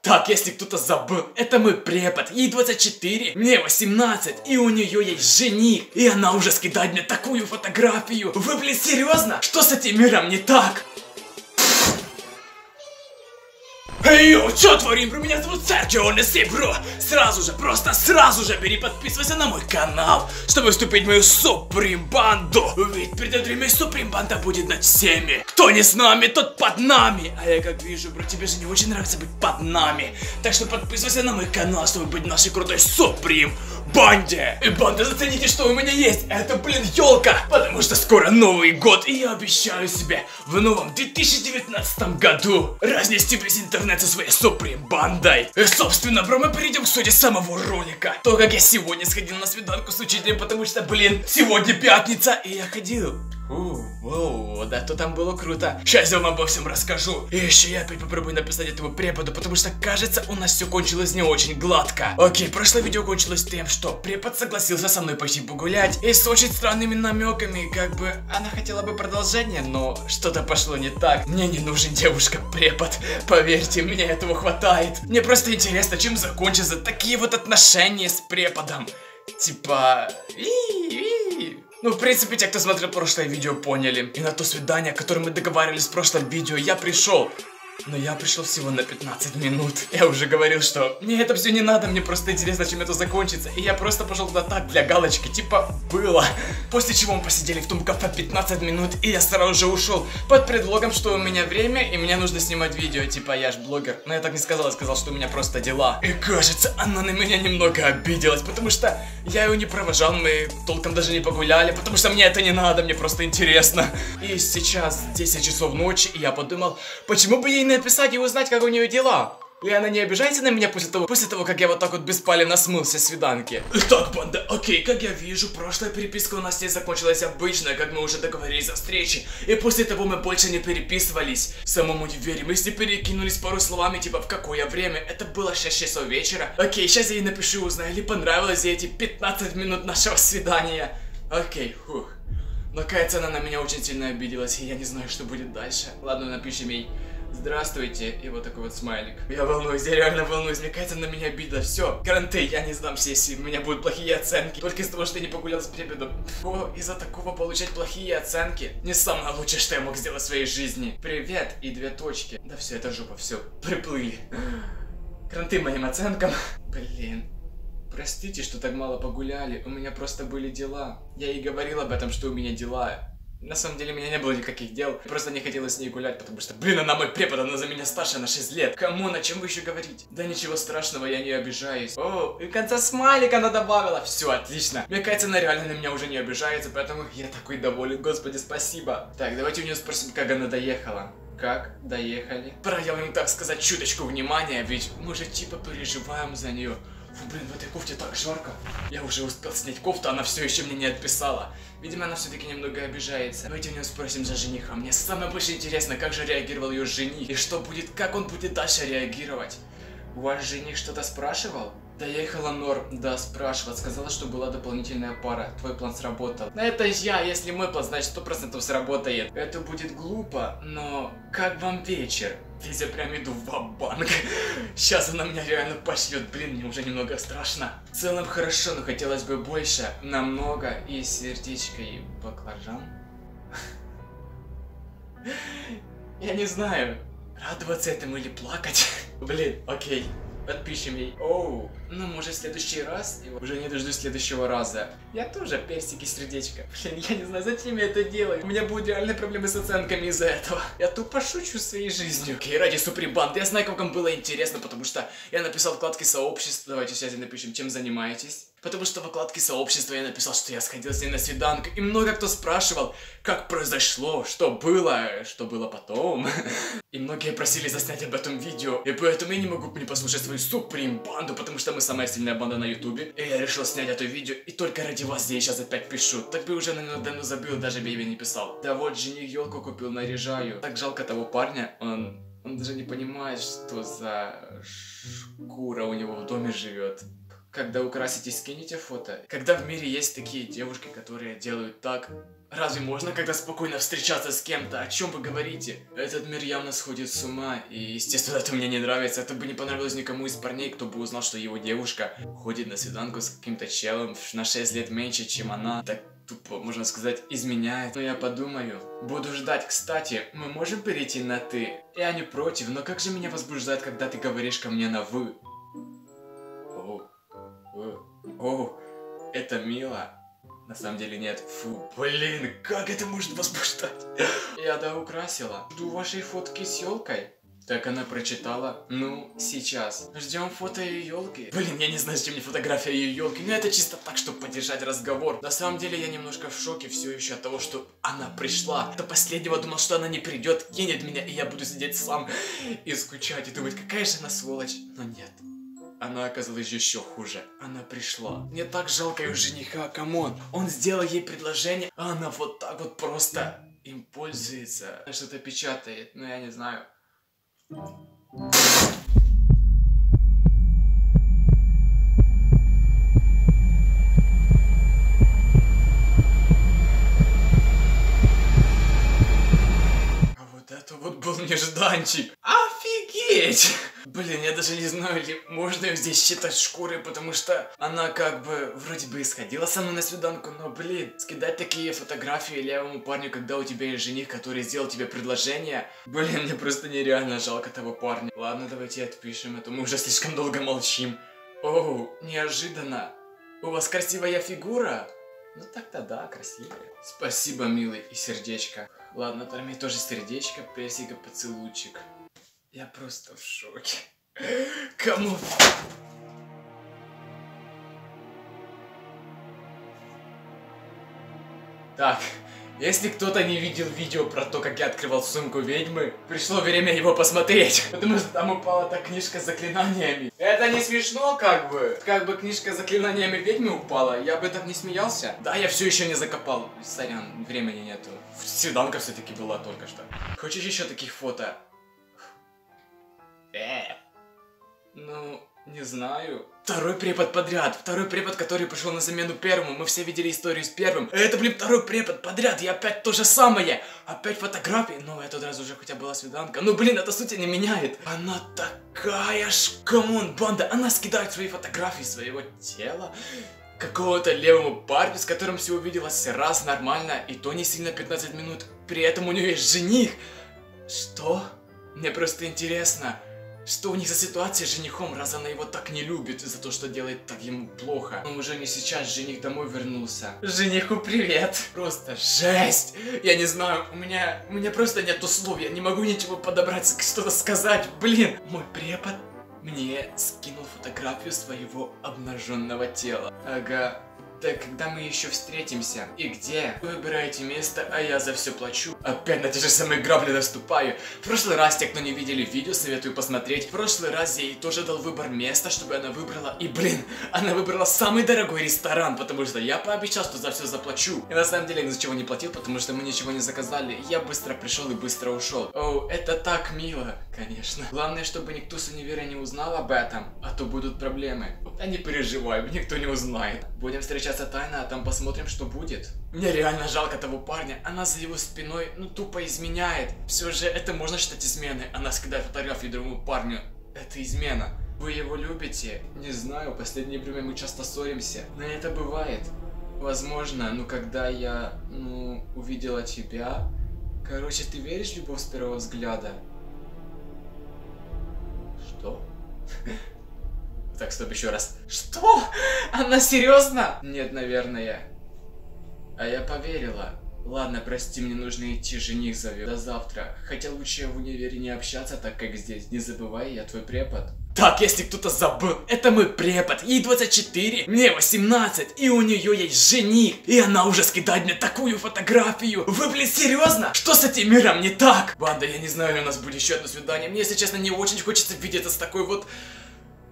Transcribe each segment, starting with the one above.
Так, если кто-то забыл, это мой препод, ей 24, мне 18, и у нее есть жених, и она уже скидает мне такую фотографию. Вы, блин, серьезно? Что с этим миром не так? Эй, йоу, чё творим, бро? Меня зовут Серджио Неси, бро. Сразу же бери, подписывайся на мой канал, чтобы вступить в мою Суприм банду. Ведь придет время, Суприм банда будет над всеми. Кто не с нами, тот под нами. А я как вижу, бро, тебе же не очень нравится быть под нами. Так что подписывайся на мой канал, чтобы быть нашей крутой Суприм банде. И банда, зацените, что у меня есть. Это, блин, елка. Потому что скоро Новый год, и я обещаю себе в новом 2019 году разнести весь интернет со своей Суприм бандой. И, собственно, бро, мы перейдем к сути самого ролика. То, как я сегодня сходил на свиданку с учителем, потому что, блин, сегодня пятница, и я ходил. Да, то там было круто. Сейчас я вам обо всем расскажу. И еще я опять попробую написать этому преподу, потому что, кажется, у нас все кончилось не очень гладко. Окей, прошлое видео кончилось тем, что препод согласился со мной пойти погулять. И с очень странными намеками, как бы, она хотела бы продолжение, но что-то пошло не так. Мне не нужен девушка-препод. Поверьте, мне этого хватает. Мне просто интересно, чем закончатся такие вот отношения с преподом. Типа... Ну, в принципе, те, кто смотрел прошлое видео, поняли. И на то свидание, о котором мы договаривались в прошлом видео, я пришел. Но я пришел всего на 15 минут. Я уже говорил, что мне это все не надо, мне просто интересно, чем это закончится. И я просто пошел туда так, для галочки, типа, было. После чего мы посидели в том кафе 15 минут, и я сразу же ушел. Под предлогом, что у меня время, и мне нужно снимать видео, типа, я ж блогер. Но я так не сказал, я сказал, что у меня просто дела. И кажется, она на меня немного обиделась, потому что я ее не провожал, мы толком даже не погуляли, потому что мне это не надо, мне просто интересно. И сейчас 10 часов ночи, и я подумал, почему бы ей написать и узнать, как у нее дела. И она не обижается на меня после того, как я вот так вот беспалевно смылся с свиданки. Итак, банда, окей, как я вижу, прошлая переписка у нас здесь закончилась обычно, как мы уже договорились о встрече. И после того мы больше не переписывались. Самому не верим, если перекинулись пару словами, типа, в какое время. Это было 6 часов вечера. Окей, сейчас я ей напишу, узнаю, ли понравилось ей эти 15 минут нашего свидания. Окей, фух. Но, кажется, она на меня очень сильно обиделась, и я не знаю, что будет дальше. Ладно, напишем ей. Здравствуйте, и вот такой вот смайлик. Я волнуюсь, я реально волнуюсь, мне кажется, на меня обида. Все, гаранты, я не сдамся, если у меня будут плохие оценки. Только из-за того, что я не погулял с преподом. Из-за такого получать плохие оценки не самое лучшее, что я мог сделать в своей жизни. Привет и 2 точки. Да все, это жопа, все, приплыли. Гаранты моим оценкам. Блин. Простите, что так мало погуляли, у меня просто были дела. Я ей говорил об этом, что у меня дела. На самом деле у меня не было никаких дел, просто не хотелось с ней гулять, потому что, блин, она мой препод, она за меня старше на 6 лет. Кому, на чем вы еще говорите? Да ничего страшного, я не обижаюсь. О, и в конце смайлик она добавила. Все, отлично. Мне кажется, она реально на меня уже не обижается, поэтому я такой доволен, господи, спасибо. Так, давайте у нее спросим, как она доехала. Как доехали? Проявим, так сказать, чуточку внимания, ведь мы же типа переживаем за нее. Фу, блин, в этой кофте так жарко. Я уже успел снять кофту, она все еще мне не отписала. Видимо, она все-таки немного обижается. Давайте у нее спросим за жениха. Мне самое больше интересно, как же реагировал ее жених. И что будет, как он будет дальше реагировать. Ваш жених что-то спрашивал? Доехала норм, да, спрашивает. Сказала, что была дополнительная пара. Твой план сработал. Это я, если мой план, значит 100% сработает. Это будет глупо, но как вам вечер? Здесь я прям иду в ва-банк. Сейчас она меня реально пошлет. Блин, мне уже немного страшно. В целом хорошо, но хотелось бы больше. Намного. И сердечко, и баклажан. Я не знаю, радоваться этому или плакать. Блин, окей. Подпишем ей. Оу, ну может в следующий раз? И уже не дождусь следующего раза. Я тоже персики сердечко. Блин, я не знаю, зачем я это делаю. У меня будут реальные проблемы с оценками из-за этого. Я тупо шучу своей жизнью. Окей, ради Суприм банды. Я знаю, как вам было интересно, потому что я написал вкладки сообщества. Давайте сейчас напишем, чем занимаетесь. Потому что в вкладке сообщества я написал, что я сходил с ней на свиданку. И много кто спрашивал, как произошло, что было потом. И многие просили заснять об этом видео. И поэтому я не могу не послушать свою Суприм банду, потому что мы самая сильная банда на ютубе. И я решил снять это видео. И только ради вас я сейчас опять пишу. Так бы уже, наверное, давно забыл, даже бы я не писал. Да вот, жених елку купил, наряжаю. Так жалко того парня, он даже не понимает, что за шкура у него в доме живет. Когда украситесь, скинете фото. Когда в мире есть такие девушки, которые делают так, разве можно когда спокойно встречаться с кем-то? О чем вы говорите? Этот мир явно сходит с ума, и естественно это мне не нравится. Это бы не понравилось никому из парней, кто бы узнал, что его девушка ходит на свиданку с каким-то челом на 6 лет меньше, чем она. Так тупо, можно сказать, изменяет. Но я подумаю. Буду ждать. Кстати, мы можем перейти на ты? Я не против, но как же меня возбуждает, когда ты говоришь ко мне на вы? О, это мило. На самом деле нет. Фу, блин, как это может возбуждать? Я украсила. Жду вашей фотки с елкой. Так она прочитала. Ну, сейчас. Ждем фото ее елки. Блин, я не знаю, зачем мне фотография ее елки. Но это чисто так, чтобы поддержать разговор. На самом деле я немножко в шоке все еще от того, что она пришла. До последнего думал, что она не придет, кинет меня, и я буду сидеть сам и скучать, и думать, какая же она сволочь. Но нет. Она оказалась еще хуже. Она пришла. Мне так жалко ее жениха, камон. Он сделал ей предложение, а она вот так вот просто им пользуется. Что-то печатает, но я не знаю. А вот это вот был нежданчик. Офигеть! Блин, я даже не знаю, ли можно ее здесь считать шкурой, потому что она как бы вроде бы исходила со мной на свиданку, но блин, скидать такие фотографии левому парню, когда у тебя есть жених, который сделал тебе предложение, блин, мне просто нереально жалко того парня. Ладно, давайте отпишем, а то мы уже слишком долго молчим. Оу, неожиданно. У вас красивая фигура? Ну так-то да, красивая. Спасибо, милый, и сердечко. Ладно, там мне тоже сердечко, персика, поцелуйчик. Я просто в шоке. Кому? Так, если кто-то не видел видео про то, как я открывал сумку ведьмы, пришло время его посмотреть. Потому что там упала та книжка с заклинаниями. Это не смешно, как бы. Как бы книжка с заклинаниями ведьмы упала, я бы так не смеялся. Да, я все еще не закопал. Сорян, времени нету. Свиданка все-таки была только что. Хочешь еще таких фото? Ну, не знаю. Второй препод подряд. Второй препод, который пришел на замену первому. Мы все видели историю с первым. Это, блин, второй препод подряд. И опять то же самое. Опять фотографии. Ну, в этот раз уже хотя была свиданка. Ну, блин, это сути не меняет. Она такая камон, банда. Она скидает свои фотографии своего тела какого-то левому парню, с которым все увиделось раз нормально. И то не сильно 15 минут. При этом у нее есть жених. Что? Мне просто интересно. Что у них за ситуация с женихом, раз она его так не любит за то, что делает так ему плохо. Но уже не сейчас, жених домой вернулся. Жениху привет. Просто жесть. Я не знаю, у меня просто нету слов, я не могу ничего подобрать, что-то сказать. Блин, мой препод мне скинул фотографию своего обнаженного тела. Ага. Так, когда мы еще встретимся? И где? Вы выбираете место, а я за все плачу. Опять на те же самые грабли наступаю. В прошлый раз, те, кто не видели видео, советую посмотреть. В прошлый раз я ей тоже дал выбор места, чтобы она выбрала. И, блин, она выбрала самый дорогой ресторан, потому что я пообещал, что за все заплачу. И на самом деле я ничего не платил, потому что мы ничего не заказали. Я быстро пришел и быстро ушел. Оу, это так мило, конечно. Главное, чтобы никто с универа не узнал об этом, а то будут проблемы. Да не переживай, никто не узнает. Будем встречаться тайно, а там посмотрим, что будет. Мне реально жалко того парня. Она за его спиной, ну, тупо изменяет. Все же это можно считать изменой. Она скидает фотографии другому парню. Это измена. Вы его любите? Не знаю, в последнее время мы часто ссоримся. Но это бывает. Возможно, но когда я, увидела тебя... Короче, ты веришь в любовь с первого взгляда? Что? Так, стоп, еще раз. Что? Она серьезно? Нет, наверное. А я поверила. Ладно, прости, мне нужно идти, жених зовет. До завтра. Хотя лучше в универе не общаться, так как здесь. Не забывай, я твой препод. Так, если кто-то забыл, это мой препод. Ей 24, мне 18, и у нее есть жених. И она уже скидает мне такую фотографию. Вы, блин, серьезно? Что с этим миром не так? Банда, я не знаю, у нас будет еще одно свидание. Мне, если честно, не очень хочется видеться с такой вот...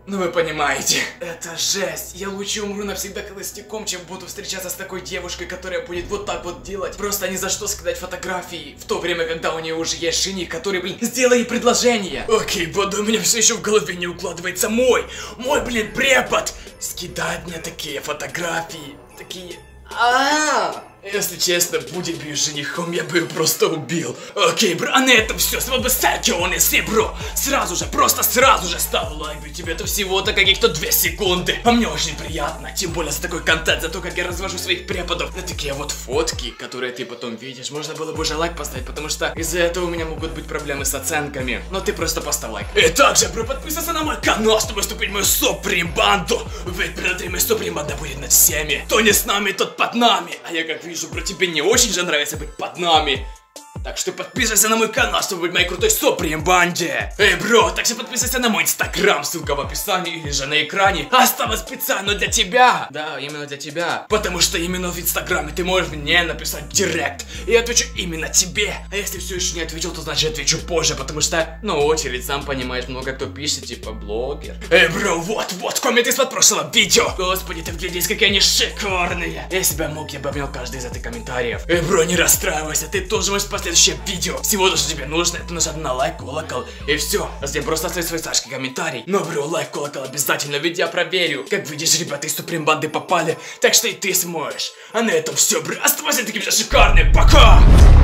Ну вы понимаете. Это жесть. Я лучше умру навсегда холостяком, чем буду встречаться с такой девушкой, которая будет вот так вот делать. Просто ни за что скидать фотографии. В то время, когда у нее уже есть жених, который, блин, сделай ей предложение. Окей, Бада, у меня все еще в голове не укладывается мой, блин, препод скидать мне такие фотографии. Такие... Если честно, будь бы женихом, я бы ее просто убил. Окей, бро, а на этом все. С вами был Серджио Неси, бро. Сразу же, просто сразу же ставь лайк, ведь тебе это всего-то каких-то 2 секунды. А мне очень приятно, тем более за такой контент, за то, как я развожу своих преподов. На такие вот фотки, которые ты потом видишь. Можно было бы уже лайк поставить, потому что из-за этого у меня могут быть проблемы с оценками. Но ты просто поставь лайк. И также, бро, подписывайся на мой канал, чтобы вступить в мою Суприм-банду. Ведь при моя Суприм-банда будет над всеми. Кто не с нами, тот под нами. А я как вижу, бро, тебе не очень же нравится быть под нами. Так что подписывайся на мой канал, чтобы быть моей крутой Суприм-банде. Эй, бро, также подписывайся на мой инстаграм, ссылка в описании или же на экране. Осталось специально для тебя. Да, именно для тебя. Потому что именно в инстаграме ты можешь мне написать директ. И я отвечу именно тебе. А если все еще не ответил, то значит отвечу позже, потому что, ну, очередь, сам понимаешь, много кто пишет, типа, блогер. Эй, бро, вот, комменты из-под прошлого видео. Господи, ты вглядись, какие они шикарные. Если бы я мог, я бы обнял каждый из этих комментариев. Эй, бро, не расстраивайся, ты тоже можешь последовать видео. Всего, что тебе нужно, это нажать на лайк, колокол и все. А затем просто оставить свой Сашке комментарий. Но, бро, лайк, колокол обязательно, ведь я проверю. Как видишь, ребята из Суприм-банды попали, так что и ты сможешь. А на этом все, бро, оставайся таким же шикарным, пока!